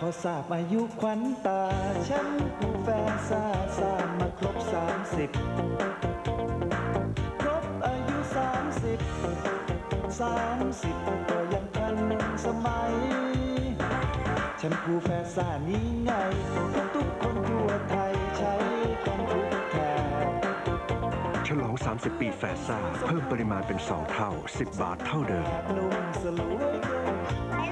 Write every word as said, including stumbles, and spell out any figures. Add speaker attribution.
Speaker 1: พอทราบอายุขวัญตาฉันผู้แฟนซาซามาครบสามสิบครบอายุสามสิบสามสิบก็ยังทันสมัยฉันผู้แฟนซานี้ไงทุกคนทั่วไทยใช้กันทุกแถบ
Speaker 2: ฉลองสามสิบปีแฟซ่าเพิ่มปริมาณเป็นสองเท่าสิบบาทเท่าเดิม
Speaker 1: นุ่มสลวย